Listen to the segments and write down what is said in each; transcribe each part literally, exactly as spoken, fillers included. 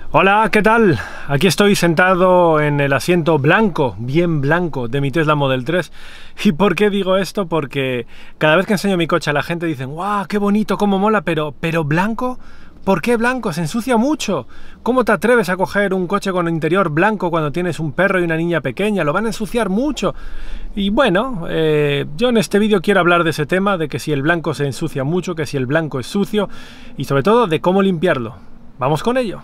Hola, ¿qué tal? Aquí estoy sentado en el asiento blanco, bien blanco, de mi Tesla Model tres. ¿Y por qué digo esto? Porque cada vez que enseño mi coche a la gente dicen ¡guau, qué bonito, cómo mola! Pero, pero ¿blanco? ¿Por qué blanco? Se ensucia mucho. ¿Cómo te atreves a coger un coche con interior blanco cuando tienes un perro y una niña pequeña? Lo van a ensuciar mucho. Y bueno, eh, yo en este vídeo quiero hablar de ese tema, de que si el blanco se ensucia mucho, que si el blanco es sucio, y sobre todo de cómo limpiarlo. ¡Vamos con ello!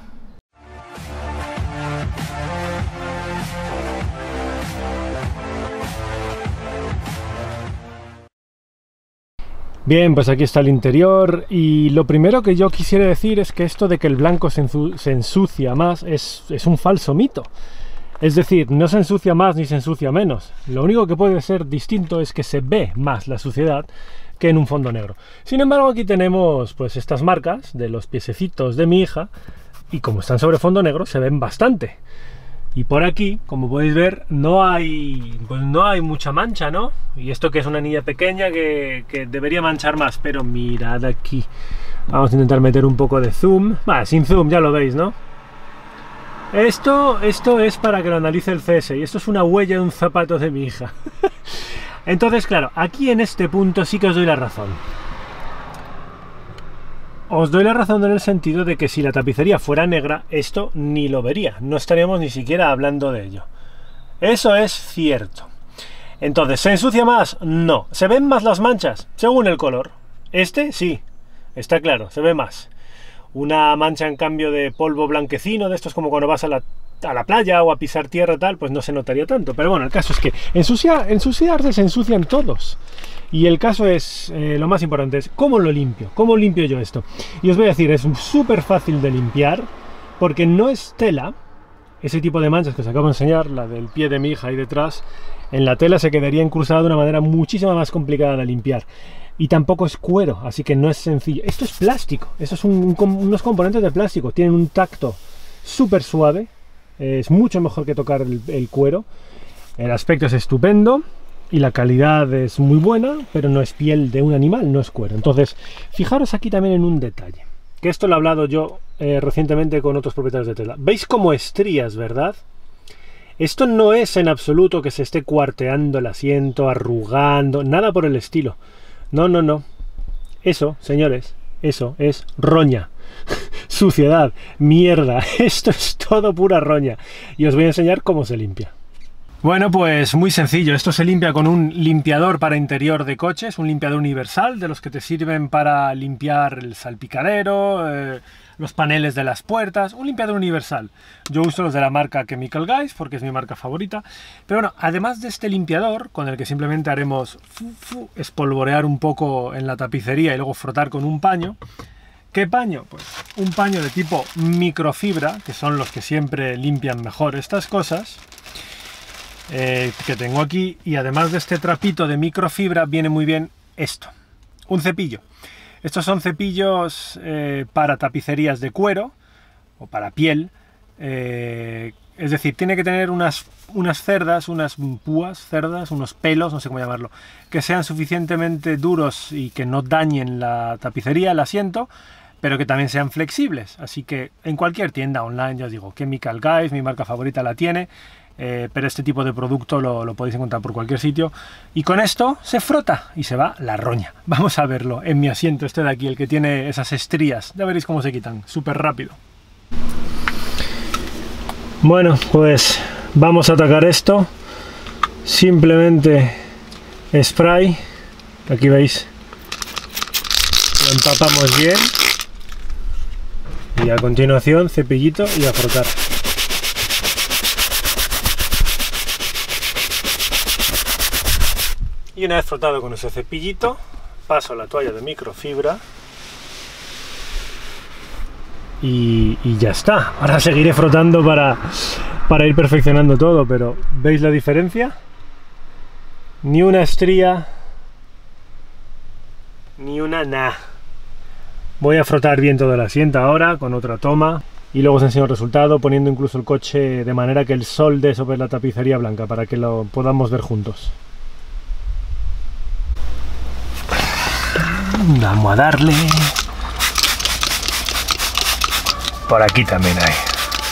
Bien, pues aquí está el interior y lo primero que yo quisiera decir es que esto de que el blanco se, se ensucia más es, es un falso mito. Es decir, no se ensucia más ni se ensucia menos. Lo único que puede ser distinto es que se ve más la suciedad que en un fondo negro. Sin embargo, aquí tenemos pues estas marcas de los piececitos de mi hija y como están sobre fondo negro se ven bastante. Y por aquí, como podéis ver, no hay, pues no hay mucha mancha, ¿no? Y esto que es una niña pequeña que, que debería manchar más, pero mirad aquí. Vamos a intentar meter un poco de zoom. Va, sin zoom, ya lo veis, ¿no? Esto, esto es para que lo analice el C S y esto es una huella de un zapato de mi hija. Entonces, claro, aquí en este punto sí que os doy la razón. Os doy la razón en el sentido de que si la tapicería fuera negra, esto ni lo vería, no estaríamos ni siquiera hablando de ello. Eso es cierto. Entonces, ¿se ensucia más? No. ¿Se ven más las manchas? Según el color. Este, sí, está claro, se ve más. Una mancha en cambio de polvo blanquecino, de estos como cuando vas a la, a la playa o a pisar tierra tal, pues no se notaría tanto. Pero bueno, el caso es que ensucia, ensuciarse se ensucian todos. Y el caso es, eh, lo más importante es, ¿cómo lo limpio? ¿Cómo limpio yo esto? Y os voy a decir, es súper fácil de limpiar, porque no es tela, ese tipo de manchas que os acabo de enseñar, la del pie de mi hija ahí detrás, en la tela se quedaría incrustada de una manera muchísimo más complicada de limpiar. Y tampoco es cuero, así que no es sencillo. Esto es plástico, estos son un, unos componentes de plástico, tienen un tacto súper suave, eh, es mucho mejor que tocar el, el cuero, el aspecto es estupendo. Y la calidad es muy buena, pero no es piel de un animal, no es cuero. Entonces, fijaros aquí también en un detalle, que esto lo he hablado yo eh, recientemente con otros propietarios de tela. ¿Veis como estrías, verdad? Esto no es en absoluto que se esté cuarteando el asiento, arrugando, nada por el estilo. No, no, no. Eso, señores, eso es roña. Suciedad, mierda. Esto es todo pura roña. Y os voy a enseñar cómo se limpia. Bueno, pues muy sencillo, esto se limpia con un limpiador para interior de coches, un limpiador universal, de los que te sirven para limpiar el salpicadero, eh, los paneles de las puertas, un limpiador universal. Yo uso los de la marca Chemical Guys porque es mi marca favorita, pero bueno, además de este limpiador, con el que simplemente haremos fu, fu, espolvorear un poco en la tapicería y luego frotar con un paño. ¿Qué paño? Pues un paño de tipo microfibra, que son los que siempre limpian mejor estas cosas. Eh, que tengo aquí, y además de este trapito de microfibra viene muy bien esto, un cepillo. Estos son cepillos eh, para tapicerías de cuero o para piel, eh, es decir, tiene que tener unas, unas cerdas, unas púas, cerdas, unos pelos, no sé cómo llamarlo, que sean suficientemente duros y que no dañen la tapicería, el asiento, pero que también sean flexibles. Así que en cualquier tienda online, ya os digo, Chemical Guys, mi marca favorita, la tiene. Eh, pero este tipo de producto lo, lo podéis encontrar por cualquier sitio y con esto se frota y se va la roña. Vamos a verlo en mi asiento este de aquí, el que tiene esas estrías, ya veréis cómo se quitan, súper rápido. Bueno, pues vamos a atacar esto, simplemente spray, aquí veis, lo empapamos bien y a continuación cepillito y a frotar. Y una vez frotado con ese cepillito, paso la toalla de microfibra y, y ya está. Ahora seguiré frotando para, para ir perfeccionando todo, pero ¿veis la diferencia? Ni una estría, ni una nada. Voy a frotar bien todo el asiento ahora con otra toma y luego os enseño el resultado poniendo incluso el coche de manera que el sol dé sobre la tapicería blanca para que lo podamos ver juntos. Vamos a darle. Por aquí también hay.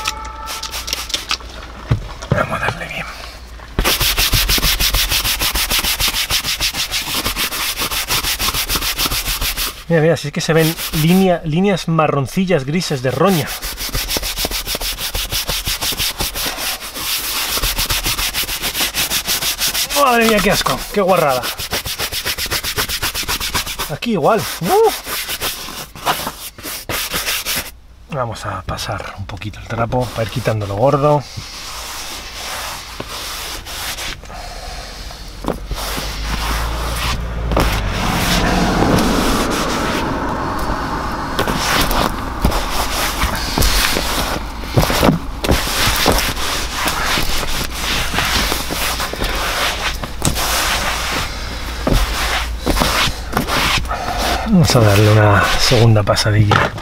Mira, mira, si es que se ven línea, líneas marroncillas grises de roña. Madre mía, qué asco, qué guarrada. Aquí igual. ¡Uh! Vamos a pasar un poquito el trapo para ir quitando lo gordo. Vamos a darle una segunda pasadilla.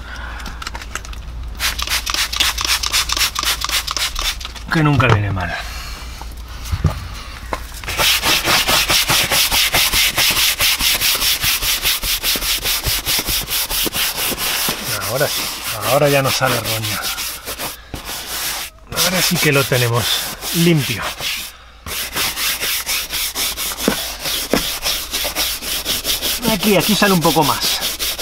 Que nunca viene mal. Ahora sí, ahora ya no sale roña. Ahora sí que lo tenemos limpio. Aquí, aquí sale un poco más.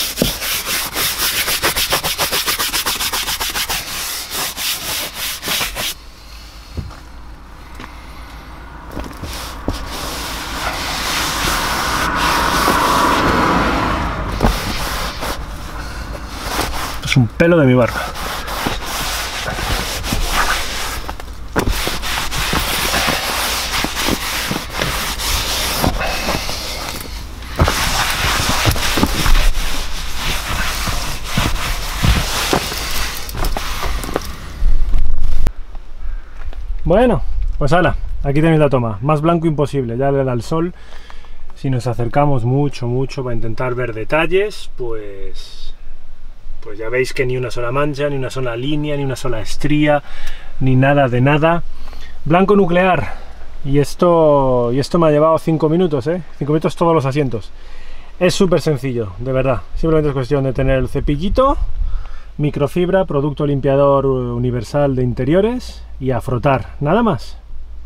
Es un pelo de mi barba. Bueno, pues ala, aquí tenéis la toma, más blanco imposible, ya le da el sol. Si nos acercamos mucho, mucho para intentar ver detalles, pues, pues ya veis que ni una sola mancha, ni una sola línea, ni una sola estría, ni nada de nada. Blanco nuclear, y esto, y esto me ha llevado cinco minutos, ¿eh? cinco minutos todos los asientos. Es súper sencillo, de verdad, simplemente es cuestión de tener el cepillito, microfibra, producto limpiador universal de interiores y a frotar, nada más.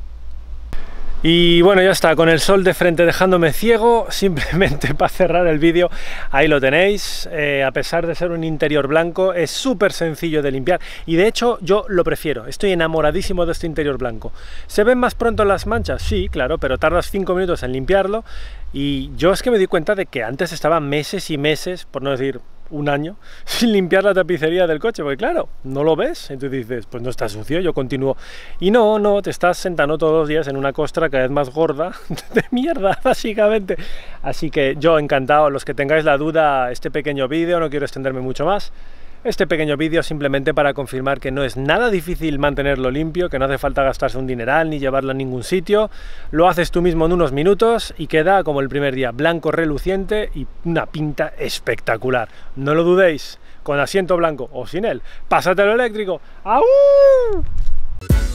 Y bueno, ya está, con el sol de frente dejándome ciego, simplemente para cerrar el vídeo, ahí lo tenéis. Eh, a pesar de ser un interior blanco, es súper sencillo de limpiar y de hecho yo lo prefiero, estoy enamoradísimo de este interior blanco. ¿Se ven más pronto las manchas? Sí, claro, pero tardas cinco minutos en limpiarlo y yo es que me di cuenta de que antes estaba meses y meses, por no decir un año, sin limpiar la tapicería del coche, porque claro, no lo ves, entonces dices, pues no está sucio, yo continúo. Y no, no, te estás sentando todos los días en una costra cada vez más gorda de mierda, básicamente. Así que yo encantado, los que tengáis la duda, este pequeño vídeo, no quiero extenderme mucho más, este pequeño vídeo simplemente para confirmar que no es nada difícil mantenerlo limpio, que no hace falta gastarse un dineral ni llevarlo a ningún sitio, lo haces tú mismo en unos minutos y queda como el primer día, blanco reluciente y una pinta espectacular. No lo dudéis, con asiento blanco o sin él, pásatelo eléctrico. ¡Au!